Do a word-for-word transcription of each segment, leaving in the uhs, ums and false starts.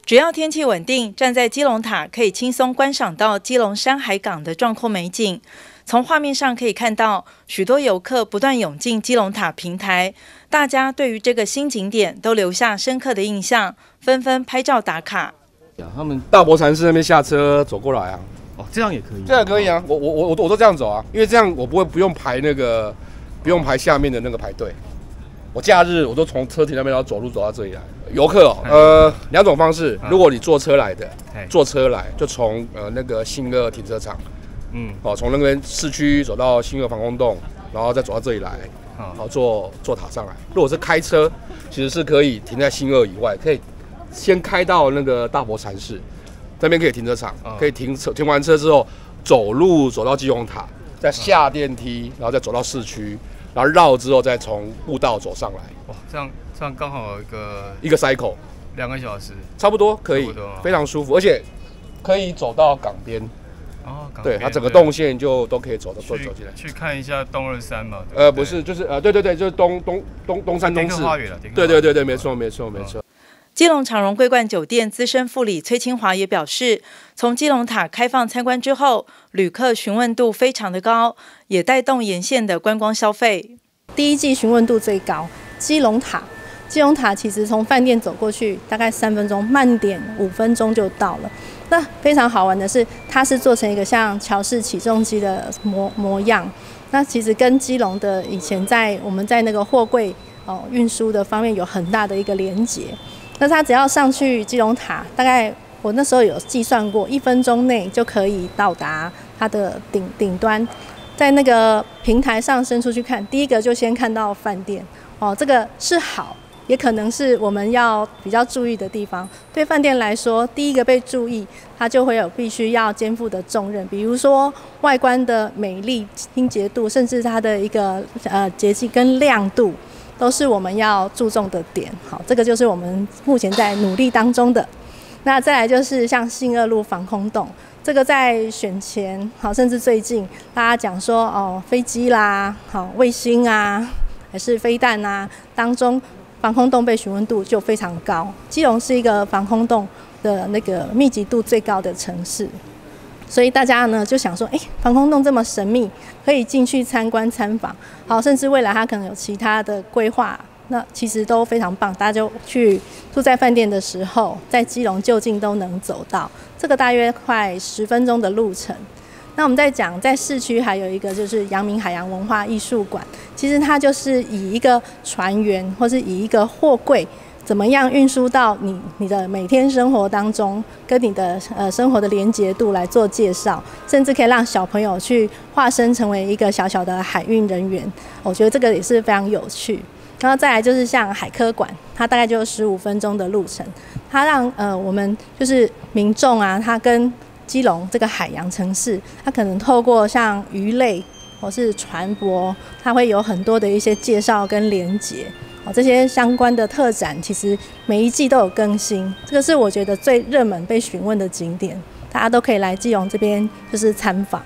只要天气稳定，站在基隆塔可以轻松观赏到基隆山海港的壮阔美景。从画面上可以看到，许多游客不断涌进基隆塔平台，大家对于这个新景点都留下深刻的印象，纷纷拍照打卡。 他们大佛禅寺那边下车走过来啊， 哦，这样也可以， 这样可以啊，我我我我都这样走啊，因为这样我不会不用排那个，不用排下面的那个排队。我假日我都从车停那边，然后走路走到这里来。游客哦，呃，两种方式，如果你坐车来的，坐车来就从呃那个信二停车场，嗯，哦，从那边市区走到信二防空洞，然后再走到这里来，好坐坐塔上来。如果是开车，其实是可以停在信二以外，可以先开到那个大佛禅寺，那边可以停车场，可以停车，停完车之后走路走到基隆塔，再下电梯，然后再走到市区。然后绕之后再从步道走上来， 哇，这样这样刚好有一个一个 cycle， 两个小时， 差不多可以，非常舒服，而且可以走到港边。哦，港边对，它整个动线就都可以走的，都走进来。 去看一下东二山嘛？ 呃，不是，就是呃，对对对，就是东东东东山东市。对对对对，没错没错没错。 基隆长荣桂冠酒店资深副理崔清华也表示，从基隆塔开放参观之后，旅客询问度非常的高，也带动沿线的观光消费。 第一季询问度最高，基隆塔，基隆塔其实从饭店走过去大概三分钟，慢点五分钟就到了。那非常好玩的是，它是做成一个像桥式起重机的模模样。那其实跟基隆的以前在我们在那个货柜哦运输的方面有很大的一个连结。那它只要上去基隆塔，大概我那时候有计算过，一分钟内就可以到达它的顶顶端。在那个平台上伸出去看，第一个就先看到饭店哦，这个是好，也可能是我们要比较注意的地方。对饭店来说，第一个被注意，它就会有必须要肩负的重任，比如说外观的美丽、清洁度，甚至它的一个呃洁净跟亮度。都是我们要注重的点，好，这个就是我们目前在努力当中的。那再来就是像信二路防空洞，这个在选前，好，甚至最近大家讲说哦，飞机啦，好，卫星啊，还是飞弹啊，当中防空洞被询问度就非常高。基隆是一个防空洞的那个密集度最高的城市。所以大家呢就想说，哎，防空洞这么神秘，可以进去参观参访，好，甚至未来它可能有其他的规划，那其实都非常棒。大家就去住在饭店的时候，在基隆就近都能走到，这个大约快十分钟的路程。那我们在讲，在市区还有一个就是阳明海洋文化艺术馆，其实它就是以一个船员或是以一个货柜。怎么样运输到你你的每天生活当中，跟你的呃生活的连结度来做介绍，甚至可以让小朋友去化身成为一个小小的海运人员，我觉得这个也是非常有趣。然后再来就是像海科馆，它大概就十五分钟的路程，它让呃我们就是民众啊，它跟基隆这个海洋城市，它可能透过像鱼类或是船舶，它会有很多的一些介绍跟连结。哦，这些相关的特展其实每一季都有更新，这个是我觉得最热门被询问的景点，大家都可以来基隆这边就是参访。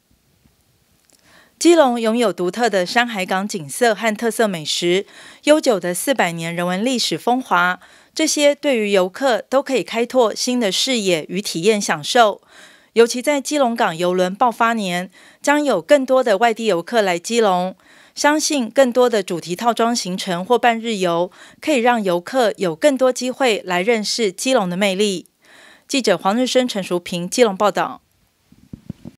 基隆拥有独特的山海港景色和特色美食，悠久的四百年人文历史风华，这些对于游客都可以开拓新的视野与体验享受。尤其在基隆港邮轮爆发年，将有更多的外地游客来基隆。相信更多的主题套装行程或半日游，可以让游客有更多机会来认识基隆的魅力。记者黄日升、陈淑平，基隆报道。